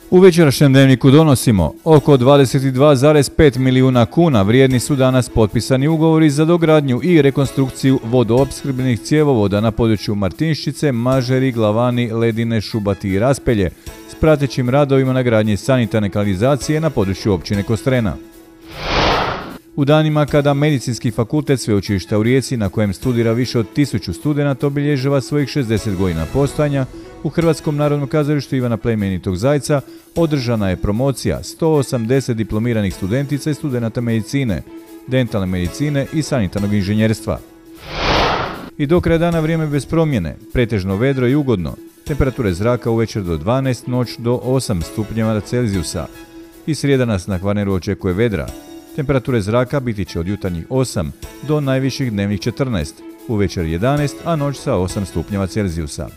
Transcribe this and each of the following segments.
U večerašnjem dnevniku donosimo oko 22,5 milijuna kuna vrijedni su danas potpisani ugovori za dogradnju i rekonstrukciju vodoopskrbnih cjevovoda na području Martinščice, Mažeri, Glavani, Ledine, Šubati i Raspelje s pratećim radovima na gradnji sanitarne kanalizacije na području općine Kostrena. U danima kada Medicinski fakultet Sveučilišta u Rijeci, na kojem studira više od 1000 studenata, obilježava svojih 60 godina postojanja, u Hrvatskom narodnom kazalištu Ivana Plemenitog Zajca održana je promocija 180 diplomiranih studentica i studenata medicine, dentalne medicine i sanitarnog inženjerstva. I do kraja dana vrijeme bez promjene, pretežno vedro i ugodno, temperature zraka uvečer do 12, noć do 8 stupnjeva Celzijusa. I srijeda nas na Kvarneru očekuje vedra. Temperature zraka biti će od jutarnjih 8 do najviših dnevnih 14, uvečer 11, a noć sa 8 stupnjeva Celzijusa.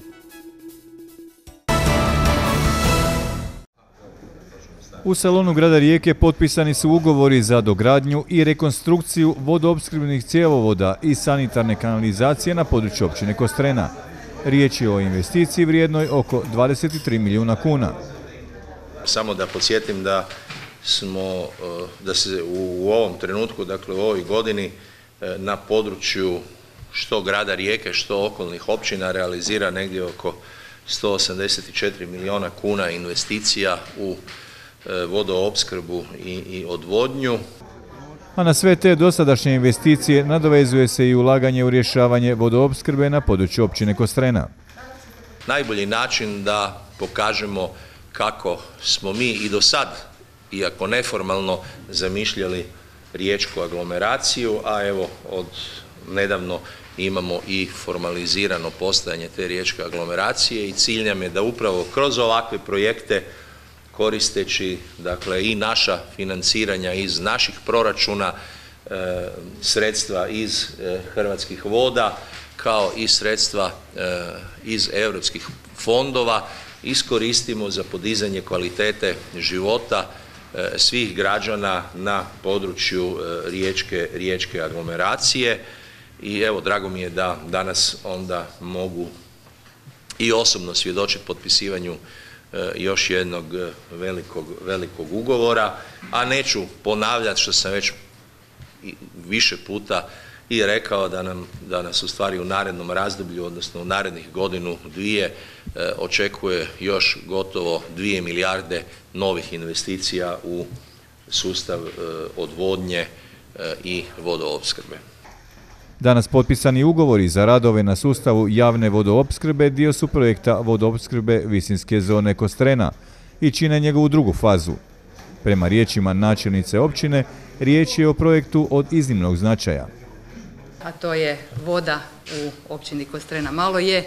U salonu grada Rijeke potpisani su ugovori za dogradnju i rekonstrukciju vodoopskrbnih cjevovoda i sanitarne kanalizacije na području općine Kostrena. Riječ je o investiciji vrijednoj oko 23 milijuna kuna. Samo da podsjetim da se u ovom trenutku, dakle u ovoj godini, na području što grada Rijeke, što okolnih općina realizira negdje oko 184 milijuna kuna investicija u vodoopskrbu i odvodnju. A na sve te dosadašnje investicije nadovezuje se i ulaganje u rješavanje vodoopskrbe na području općine Kostrena. Najbolji način da pokažemo kako smo mi i do sad, iako neformalno, zamišljali riječku aglomeraciju, a evo od nedavno imamo i formalizirano postojanje te riječke aglomeracije i cilj nam je da upravo kroz ovakve projekte, koristeći dakle i naša financiranja iz naših proračuna, sredstva iz Hrvatskih voda, kao i sredstva iz europskih fondova, iskoristimo za podizanje kvalitete života svih građana na području riječke aglomeracije. I evo, drago mi je da danas onda mogu i osobno svjedočiti potpisivanju još jednog velikog ugovora, a neću ponavljati što sam već više puta i rekao da nas u stvari u narednom razdoblju, odnosno u narednih godinu, dvije, očekuje još gotovo 2 milijarde novih investicija u sustav odvodnje i vodoopskrbe. Danas potpisani ugovori za radove na sustavu javne vodoopskrbe dio su projekta vodoopskrbe Visinske zone Kostrena i čine njegovu drugu fazu. Prema riječima načelnice općine, riječ je o projektu od iznimnog značaja. A to je voda u općini Kostrena. Malo je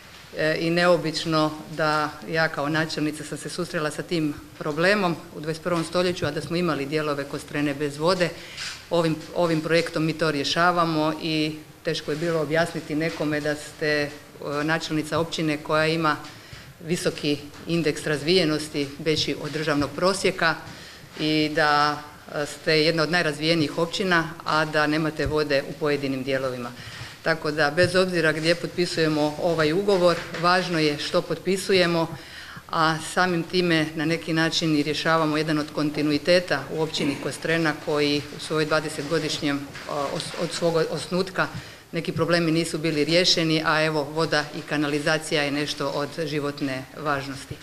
i neobično da ja kao načelnica sam se susrela sa tim problemom u 21. stoljeću, a da smo imali dijelove Kostrene bez vode. Ovim projektom mi to rješavamo i teško je bilo objasniti nekome da ste načelnica općine koja ima visoki indeks razvijenosti, veći od državnog prosjeka, i da ste jedna od najrazvijenijih općina, a da nemate vode u pojedinim dijelovima. Tako da, bez obzira gdje potpisujemo ovaj ugovor, važno je što potpisujemo, a samim time na neki način i rješavamo jedan od kontinuiteta u općini Kostrena koji u svojoj 20-godišnjem od svog osnutka neki problemi nisu bili riješeni, a evo voda i kanalizacija je nešto od životne važnosti.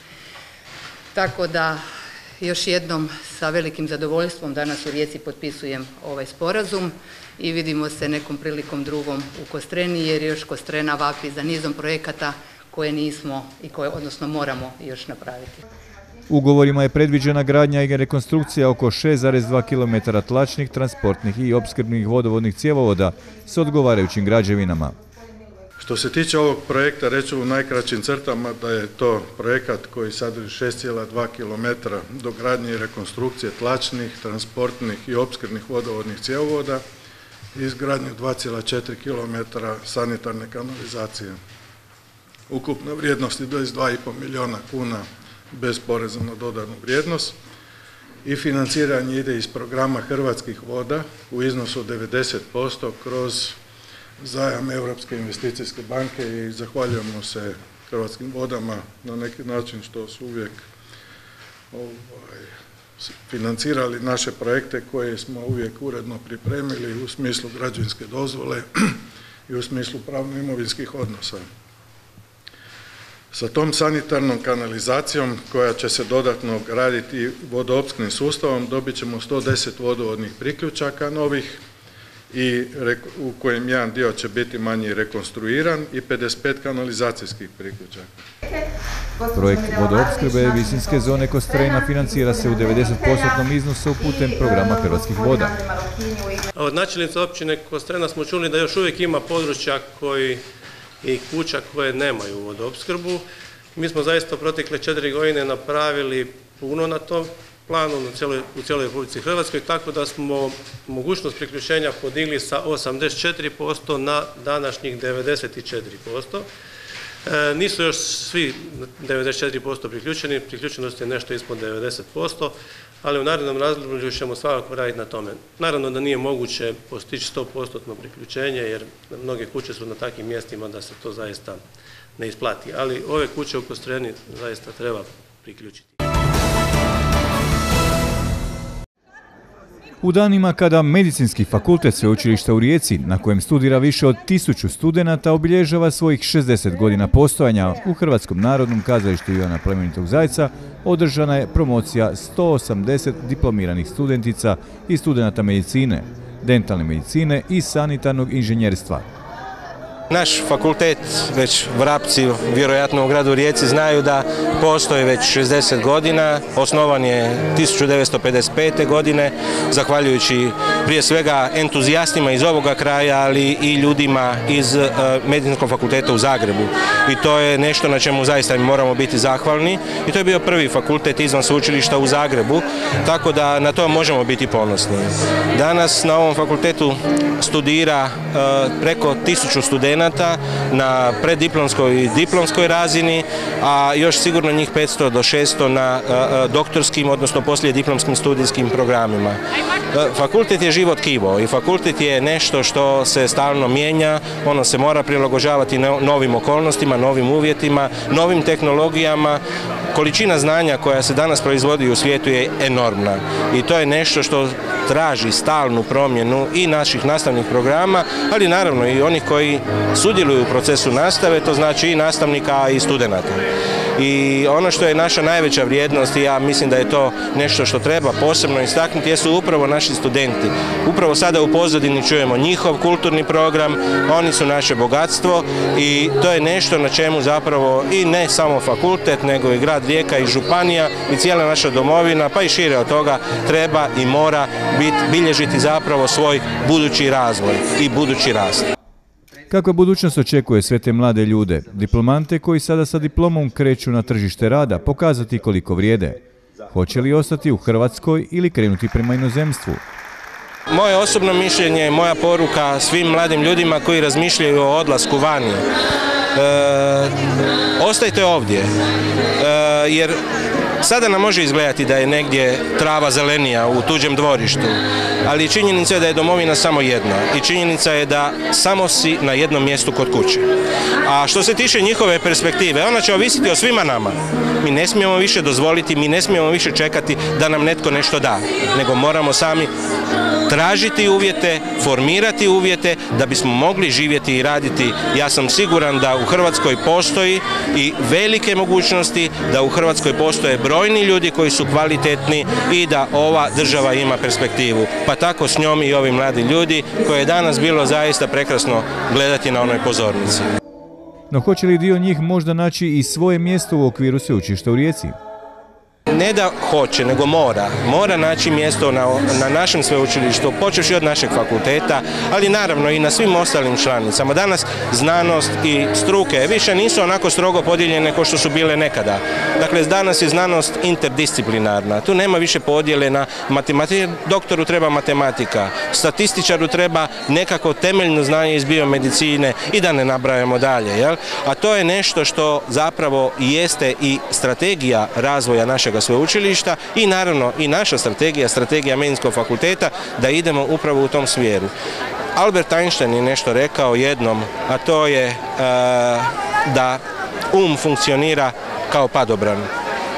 Tako da još jednom sa velikim zadovoljstvom danas u Rijeci potpisujem ovaj sporazum i vidimo se nekom prilikom drugom u Kostreni, jer još Kostrena vapi za nizom projekata koje nismo i koje odnosno moramo još napraviti. Ugovorima je predviđena gradnja i rekonstrukcija oko 6,2 km tlačnih, transportnih i opskrbnih vodovodnih cjevovoda s odgovarajućim građevinama. Što se tiče ovog projekta, reću u najkraćim crtama da je to projekat koji sadrži 6,2 km dogradnje i rekonstrukcije tlačnih, transportnih i opskrbnih vodovodnih cjevovoda i izgradnju 2,4 km sanitarne kanalizacije. Ukupna vrijednost je 22,5 milijuna kuna bez poreza na dodanu vrijednost i financiranje ide iz programa Hrvatskih voda u iznosu od 90% kroz zajam Europske investicijske banke i zahvaljujemo se Hrvatskim vodama na neki način što su uvijek financirali naše projekte koje smo uvijek uredno pripremili u smislu građevinske dozvole i u smislu pravno-imovinskih odnosa. Sa tom sanitarnom kanalizacijom koja će se dodatno graditi vodoopskrbnim sustavom dobit ćemo 110 vodovodnih priključaka novih i u kojem jedan dio će biti manje rekonstruiran i 55 kanalizacijskih priključaka. Projekt vodoopskrbe Visinske zone Kostrena financira se u 90% iznosu putem programa Hrvatskih voda. Od načelnice općine Kostrena smo čuli da još uvijek ima područja i kuća koje nemaju vodoopskrbu. Mi smo zaista protekle 4 godine napravili puno na tom planu u cijeloj Republici Hrvatskoj, tako da smo mogućnost priključenja podigli sa 84% na današnjih 94%. Nisu još svi 94% priključeni, priključenost je nešto ispod 90%, ali u narednom razdoblju ćemo svakako raditi na tome. Naravno da nije moguće postići 100% priključenje, jer mnoge kuće su na takvim mjestima da se to zaista ne isplati, ali ove kuće u Kostreni zaista treba priključiti. U danima kada Medicinski fakultet Sveučilišta u Rijeci, na kojem studira više od 1000 studenata, obilježava svojih 60 godina postojanja, u Hrvatskom narodnom kazalištu Ivana Plemenitog Zajca održana je promocija 180 diplomiranih studentica i studenata medicine, dentalne medicine i sanitarnog inženjerstva. Naš fakultet, već vrapci vjerojatno u gradu Rijeci znaju da postoji već 60 godina, osnovan je 1955. godine, zahvaljujući prije svega entuzijastima iz ovoga kraja, ali i ljudima iz Medicinskog fakulteta u Zagrebu. I to je nešto na čemu zaista moramo biti zahvalni. I to je bio prvi fakultet izvan sveučilišta u Zagrebu, tako da na to možemo biti ponosni. Danas na ovom fakultetu studira preko 1000 studenata na preddiplomskoj i diplomskoj razini, a još sigurno njih 500 do 600 na doktorskim, odnosno poslijediplomskim studijskim programima. Fakultet je živo tkivo i fakultet je nešto što se stalno mijenja, ono se mora prilagođavati novim okolnostima, novim uvjetima, novim tehnologijama. Količina znanja koja se danas proizvodi u svijetu je enormna i to je nešto što traži stalnu promjenu i naših nastavnih programa, ali naravno i onih koji sudjeluju u procesu nastave, to znači i nastavnika i studenata. I ono što je naša najveća vrijednost, i ja mislim da je to nešto što treba posebno istaknuti, jesu upravo naši studenti. Upravo sada u pozadini čujemo njihov kulturni program, oni su naše bogatstvo i to je nešto na čemu zapravo i ne samo fakultet, nego i grad Rijeka i županija i cijela naša domovina, pa i šire od toga, treba i mora bilježiti zapravo svoj budući razvoj i budući rast. Kako budućnost očekuje sve te mlade ljude, diplomante koji sada sa diplomom kreću na tržište rada, pokazati koliko vrijede? Hoće li ostati u Hrvatskoj ili krenuti prema inozemstvu? Moje osobno mišljenje je moja poruka svim mladim ljudima koji razmišljaju o odlasku vani. Ostajte ovdje, jer sada nam može izgledati da je negdje trava zelenija u tuđem dvorištu, ali činjenica je da je domovina samo jedna i činjenica je da samo si na jednom mjestu kod kuće. A što se tiče njihove perspektive, ona će ovisiti o svima nama. Mi ne smijemo više dozvoliti, mi ne smijemo više čekati da nam netko nešto da, nego moramo sami tražiti uvjete, formirati uvjete da bismo mogli živjeti i raditi. Ja sam siguran da u Hrvatskoj postoji i velike mogućnosti, da u Hrvatskoj postoje brojni ljudi koji su kvalitetni i da ova država ima perspektivu. Pa tako s njom i ovi mladi ljudi koje je danas bilo zaista prekrasno gledati na onoj pozornici. No hoće li dio njih možda naći i svoje mjesto u okviru Sveučilišta u Rijeci? Ne da hoće, nego mora naći mjesto na našem sveučilištu, počevši od našeg fakulteta, ali naravno i na svim ostalim članicama. Danas znanost i struke više nisu onako strogo podijeljene kao što su bile nekada. Dakle, danas je znanost interdisciplinarna. Tu nema više podjele na matematiku. Doktoru treba matematika, statističaru treba nekako temeljno znanje iz biomedicine i da ne nabrajamo dalje. Jel? A to je nešto što zapravo jeste i strategija razvoja našeg sveučilišta i naravno i naša strategija Medicinskog fakulteta, da idemo upravo u tom smjeru. Albert Einstein je nešto rekao jednom, a to je da funkcionira kao padobran.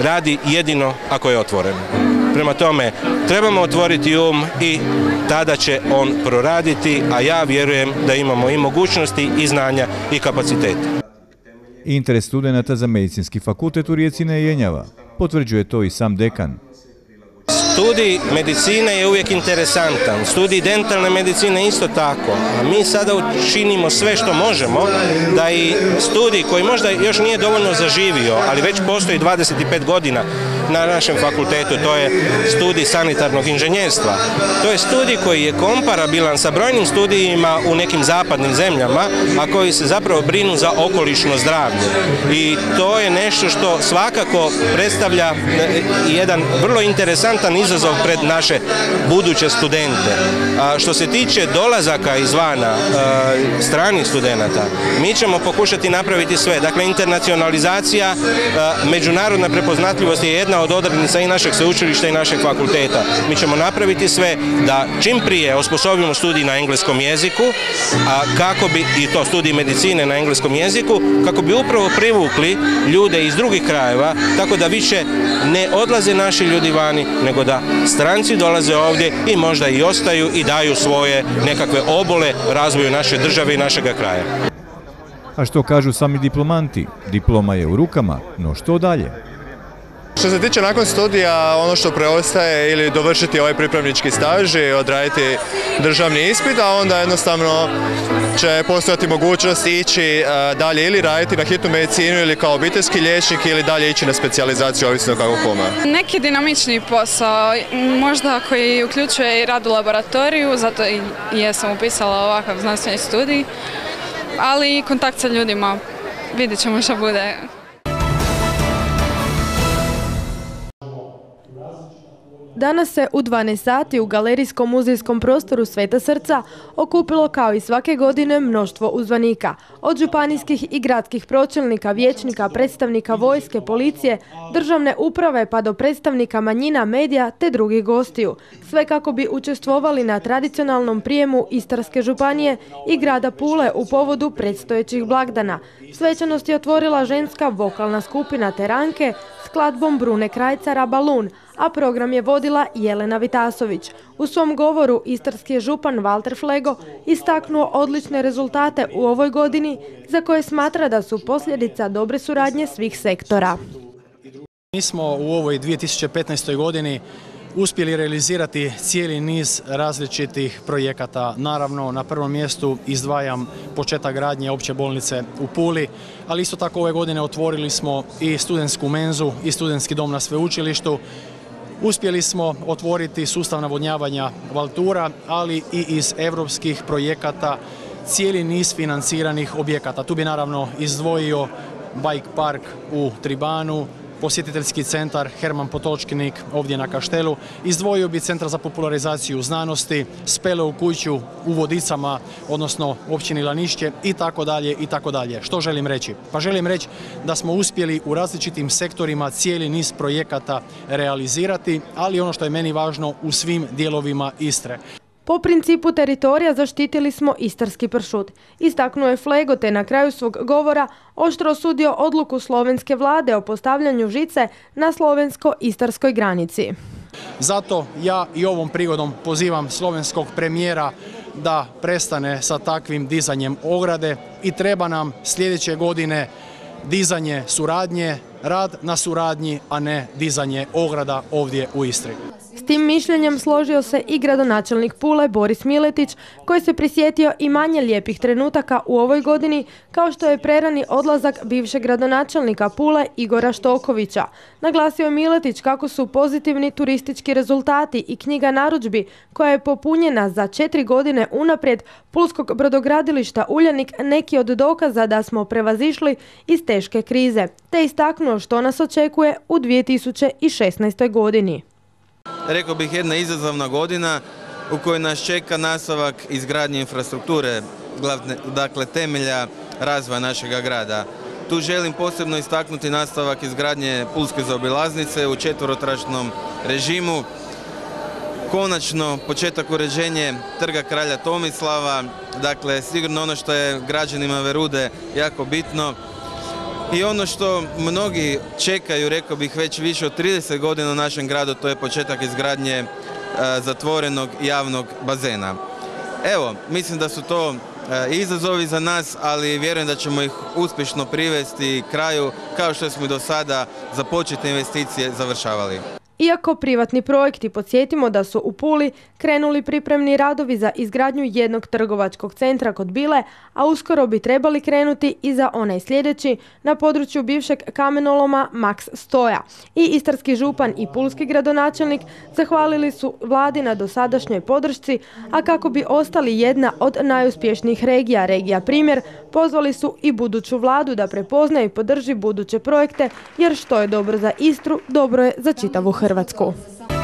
radi jedino ako je otvoren. Prema tome, trebamo otvoriti i tada će on proraditi, a ja vjerujem da imamo i mogućnosti, i znanja, i kapacitete. Interes studenata za medicinski fakultet u Rijeci ne jenjava. Potvrđuje to i sam dekan. Studij medicine je uvijek interesantan, studij dentalne medicine isto tako. A mi sada učinimo sve što možemo da i studij koji možda još nije dovoljno zaživio, ali već postoji 25 godina na našem fakultetu, to je studij sanitarnog inženjerstva. To je studij koji je komparabilan sa brojnim studijima u nekim zapadnim zemljama, a koji se zapravo brinu za okolišno zdravlje. I to je nešto što svakako predstavlja jedan vrlo interesantan izazov pred naše buduće studente. A što se tiče dolazaka izvana stranih studenata, mi ćemo pokušati napraviti sve. Dakle, internacionalizacija, međunarodna prepoznatljivost je jedna od odrednica i našeg sveučilišta i našeg fakulteta. Mi ćemo napraviti sve da čim prije osposobimo studij na engleskom jeziku, kako bi, i to studij medicine na engleskom jeziku, kako bi upravo privukli ljude iz drugih krajeva, tako da više ne odlaze naši ljudi vani, nego da stranci dolaze ovdje i možda i ostaju i daju svoje nekakve obole razvoju naše države i našega kraja. A što kažu sami diplomanti? Diploma je u rukama, no što dalje? Što se tiče nakon studija, ono što preostaje ili dovršiti ovaj pripravnički staž i odraditi državni ispit, a onda jednostavno će postojati mogućnost ići dalje ili raditi na hitnu medicinu ili kao obiteljski liječnik ili dalje ići na specijalizaciju, ovisno kako kome. Neki dinamični posao, možda koji uključuje i rad u laboratoriju, zato i jesam upisala ovakav znanstveni studij, ali i kontakt sa ljudima, vidjet ćemo što bude. Danas se u 12 sati u galerijskom muzejskom prostoru Sveta Srca okupilo kao i svake godine mnoštvo uzvanika. Od županijskih i gradskih pročelnika, vijećnika, predstavnika vojske, policije, državne uprave pa do predstavnika manjina, medija te drugih gostiju. Sve kako bi učestvovali na tradicionalnom prijemu Istarske županije i grada Pule u povodu predstojećih blagdana. Svečanost je otvorila ženska vokalna skupina Teranke s skladbom Brune Krajcara Balun, a program je vodila Jelena Vitasović. U svom govoru istarski je župan Valter Flego istaknuo odlične rezultate u ovoj godini za koje smatra da su posljedica dobre suradnje svih sektora. Mi smo u ovoj 2015. godini uspjeli realizirati cijeli niz različitih projekata. Naravno, na prvom mjestu izdvajam početak gradnje opće bolnice u Puli, ali isto tako ove godine otvorili smo i studentsku menzu i studentski dom na sveučilištu. Uspjeli smo otvoriti sustav navodnjavanja Valtura, ali i iz europskih projekata cijeli niz financiranih objekata. Tu bi naravno izdvojio bike park u Tribanu, posjetiteljski centar Herman Potočkinik ovdje na Kaštelu, izdvojio bi centar za popularizaciju znanosti, Speleovu kuću u Vodicama, odnosno općini Lanišće i tako dalje i tako dalje. Što želim reći? Pa želim reći da smo uspjeli u različitim sektorima cijeli niz projekata realizirati, ali ono što je meni važno u svim dijelovima Istre. Po principu teritorija zaštitili smo istarski pršut. Istaknuo je Flego te na kraju svog govora oštro osudio odluku slovenske vlade o postavljanju žice na slovensko-istarskoj granici. Zato ja i ovom prigodom pozivam slovenskog premijera da prestane sa takvim dizanjem ograde i treba nam sljedeće godine dizanje suradnje, rad na suradnji, a ne dizanje ograda ovdje u Istri. S tim mišljenjem složio se i gradonačelnik Pule Boris Miletić, koji se prisjetio i manje lijepih trenutaka u ovoj godini, kao što je prerani odlazak bivšeg gradonačelnika Pule Igora Štokovića. Naglasio je Miletić kako su pozitivni turistički rezultati i knjiga narudžbi, koja je popunjena za 4 godine unaprijed pulskog brodogradilišta Uljanik, neki od dokaza da smo prevazišli iz teške krize, te istaknuo što nas očekuje u 2016. godini. Rekao bih jedna izazovna godina u kojoj nas čeka nastavak izgradnje infrastrukture, dakle temelja razvoja našega grada. Tu želim posebno istaknuti nastavak izgradnje Pulske zaobilaznice u četverotračnom režimu. Konačno početak uređenja Trga kralja Tomislava, dakle sigurno ono što je građanima Verude jako bitno. I ono što mnogi čekaju, rekao bih već više od 30 godina u našem gradu, to je početak izgradnje zatvorenog javnog bazena. Evo, mislim da su to izazovi za nas, ali vjerujem da ćemo ih uspješno privesti kraju, kao što smo i do sada započete investicije završavali. Iako privatni projekti, podsjetimo da su u Puli krenuli pripremni radovi za izgradnju jednog trgovačkog centra kod Bile, a uskoro bi trebali krenuti i za onaj sljedeći na području bivšeg kamenoloma Max Stoja. I istarski župan i pulski gradonačelnik zahvalili su vladi na dosadašnjoj podršci, a kako bi ostali jedna od najuspješnijih regija, regija primjer, pozvali su i buduću vladu da prepozna i podrži buduće projekte, jer što je dobro za Istru, dobro je za čitavu Hrvatsku.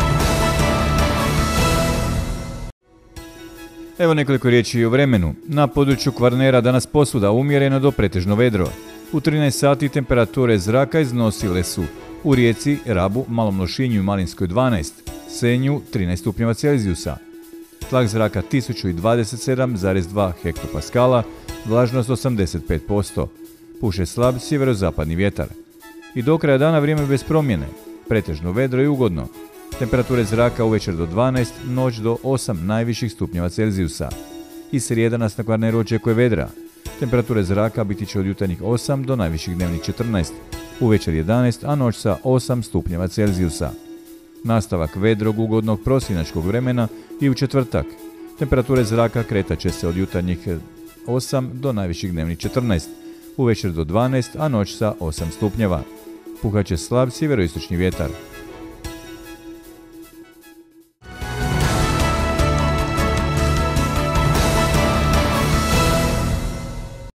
Evo nekoliko riječi o vremenu. Na području Kvarnera danas posvuda umjereno do pretežno vedro. U 13 sati temperature zraka iznosile su u Rijeci, Rabu, Malom Lošinju i Malinskoj 12, Senju 13 stupnjeva Celzijusa. Tlak zraka 1027,2 hektopaskala, vlažnost 85%. Puše slab sjeverozapadni vjetar. I do kraja dana vrijeme bez promjene. Pretežno vedro i ugodno. Temperature zraka uvečer do 12, noć do 8 najviših stupnjeva Celzijusa. I srijeda nas na Kvarneru očekuje vedra. Temperature zraka biti će od jutarnjih 8 do najviših dnevnih 14, uvečer 11, a noć sa 8 stupnjeva Celzijusa. Nastavak vedrog ugodnog prosinačkog vremena i u četvrtak. Temperature zraka kretat će se od jutarnjih 8 do najviših dnevnih 14, uvečer do 12, a noć sa 8 stupnjeva. Puhat će slab sjeveroistočni vjetar.